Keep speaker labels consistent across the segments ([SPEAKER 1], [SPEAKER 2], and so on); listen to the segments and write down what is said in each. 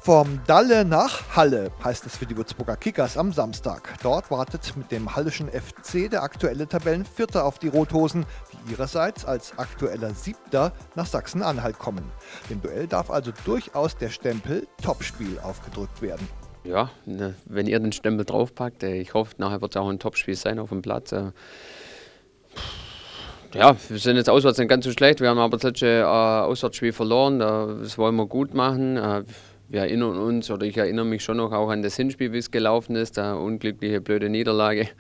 [SPEAKER 1] Vom Dalle nach Halle heißt es für die Würzburger Kickers am Samstag. Dort wartet mit dem Halleschen FC der aktuelle Tabellenvierter auf die Rothosen, die ihrerseits als aktueller Siebter nach Sachsen-Anhalt kommen. Dem Duell darf also durchaus der Stempel Topspiel aufgedrückt werden.
[SPEAKER 2] Ja, wenn ihr den Stempel draufpackt, ich hoffe, nachher wird es auch ein Topspiel sein auf dem Platz. Ja, wir sind jetzt auswärts nicht ganz so schlecht, wir haben aber das letzte Auswärtsspiel verloren, das wollen wir gut machen. Wir erinnern uns, oder ich erinnere mich schon noch auch an das Hinspiel, wie es gelaufen ist, der unglückliche, blöde Niederlage.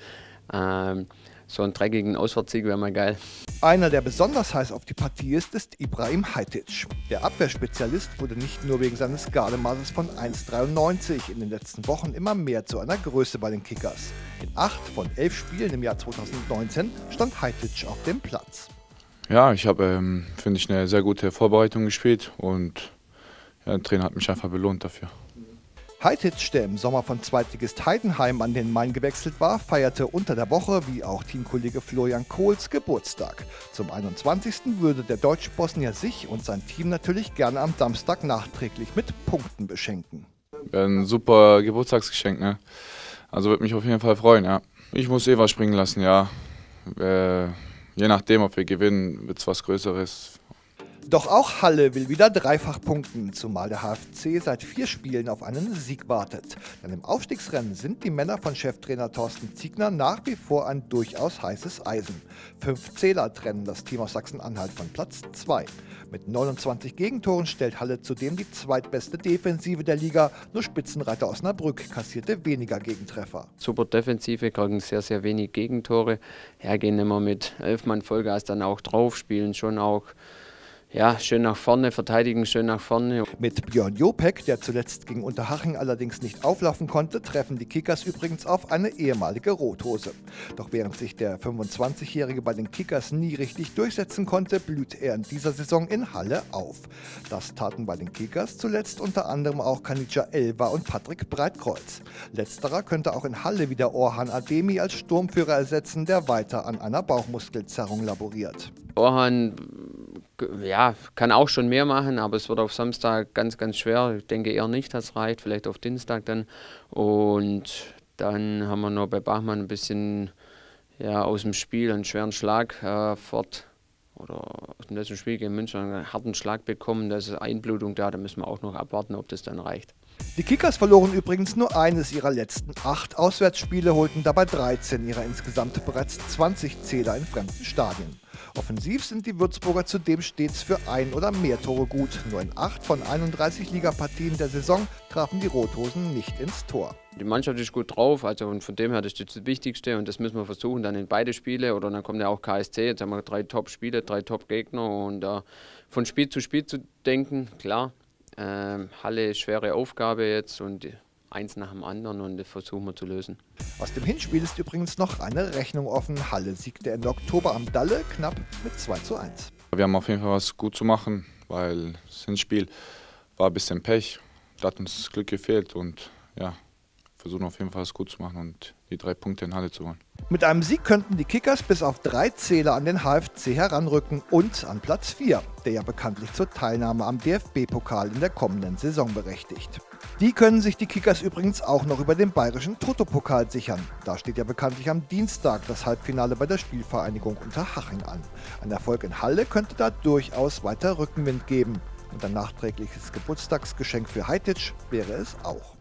[SPEAKER 2] So einen dreckigen Auswärtssieg wäre mal geil.
[SPEAKER 1] Einer, der besonders heiß auf die Partie ist Ibrahim Hajtic. Der Abwehrspezialist wurde nicht nur wegen seines Gardemaßes von 1,93 in den letzten Wochen immer mehr zu einer Größe bei den Kickers. In 8 von 11 Spielen im Jahr 2019 stand Hajtic auf dem Platz.
[SPEAKER 3] Ja, ich habe, finde ich, eine sehr gute Vorbereitung gespielt und ja, der Trainer hat mich einfach belohnt dafür.
[SPEAKER 1] Hajtic, der im Sommer von Zweitligist Heidenheim an den Main gewechselt war, feierte unter der Woche, wie auch Teamkollege Florian Kohls, Geburtstag. Zum 21. würde der Deutsch-Bosnier sich und sein Team natürlich gerne am Samstag nachträglich mit Punkten beschenken.
[SPEAKER 3] Ein super Geburtstagsgeschenk, ne? Also würde mich auf jeden Fall freuen, ja. Ich muss was springen lassen, ja. Je nachdem, ob wir gewinnen, wird es was Größeres.
[SPEAKER 1] Doch auch Halle will wieder dreifach punkten, zumal der HFC seit 4 Spielen auf einen Sieg wartet. Denn im Aufstiegsrennen sind die Männer von Cheftrainer Thorsten Ziegner nach wie vor ein durchaus heißes Eisen. 5 Zähler trennen das Team aus Sachsen-Anhalt von Platz 2. Mit 29 Gegentoren stellt Halle zudem die zweitbeste Defensive der Liga. Nur Spitzenreiter Osnabrück kassierte weniger Gegentreffer.
[SPEAKER 2] Super Defensive, kriegen sehr, sehr wenig Gegentore. Ja, gehen immer mit 11 Mann Vollgas dann auch drauf, spielen schon auch ja, schön nach vorne, verteidigen schön nach vorne.
[SPEAKER 1] Mit Björn Jopek, der zuletzt gegen Unterhaching allerdings nicht auflaufen konnte, treffen die Kickers übrigens auf eine ehemalige Rothose. Doch während sich der 25-Jährige bei den Kickers nie richtig durchsetzen konnte, blüht er in dieser Saison in Halle auf. Das taten bei den Kickers zuletzt unter anderem auch Kanica Elva und Patrick Breitkreuz. Letzterer könnte auch in Halle wieder Orhan Ademi als Sturmführer ersetzen, der weiter an einer Bauchmuskelzerrung laboriert.
[SPEAKER 2] Orhan ja, kann auch schon mehr machen, aber es wird auf Samstag ganz, ganz schwer. Ich denke eher nicht, dass es reicht, vielleicht auf Dienstag dann. Und dann haben wir noch bei Bachmann ein bisschen ja, aus dem Spiel einen schweren Schlag fort. Oder aus dem letzten Spiel gegen München einen harten Schlag bekommen. Da ist Einblutung da, da müssen wir auch noch abwarten, ob das dann reicht.
[SPEAKER 1] Die Kickers verloren übrigens nur eines ihrer letzten 8 Auswärtsspiele, holten dabei 13 ihrer insgesamt bereits 20 Zähler in fremden Stadien. Offensiv sind die Würzburger zudem stets für 1 oder mehr Tore gut. Nur in 8 von 31 Ligapartien der Saison trafen die Rothosen nicht ins Tor.
[SPEAKER 2] Die Mannschaft ist gut drauf, also und von dem her das ist das Wichtigste und das müssen wir versuchen dann in beide Spiele oder dann kommt ja auch KSC, jetzt haben wir 3 Top-Spiele, 3 Top-Gegner und von Spiel zu denken, klar, Halle ist schwere Aufgabe jetzt und eins nach dem anderen und das versuchen wir zu lösen.
[SPEAKER 1] Aus dem Hinspiel ist übrigens noch eine Rechnung offen. Halle siegte Ende Oktober am Dalle knapp mit 2:1.
[SPEAKER 3] Wir haben auf jeden Fall was gut zu machen, weil das Hinspiel war ein bisschen Pech. Da hat uns das Glück gefehlt und ja, versuchen auf jeden Fall was gut zu machen und die 3 Punkte in Halle zu holen.
[SPEAKER 1] Mit einem Sieg könnten die Kickers bis auf 3 Zähler an den HFC heranrücken und an Platz 4, der ja bekanntlich zur Teilnahme am DFB-Pokal in der kommenden Saison berechtigt. Die können sich die Kickers übrigens auch noch über den bayerischen Toto-Pokal sichern. Da steht ja bekanntlich am Dienstag das Halbfinale bei der Spielvereinigung Unterhaching an. Ein Erfolg in Halle könnte da durchaus weiter Rückenwind geben. Und ein nachträgliches Geburtstagsgeschenk für Hajtic wäre es auch.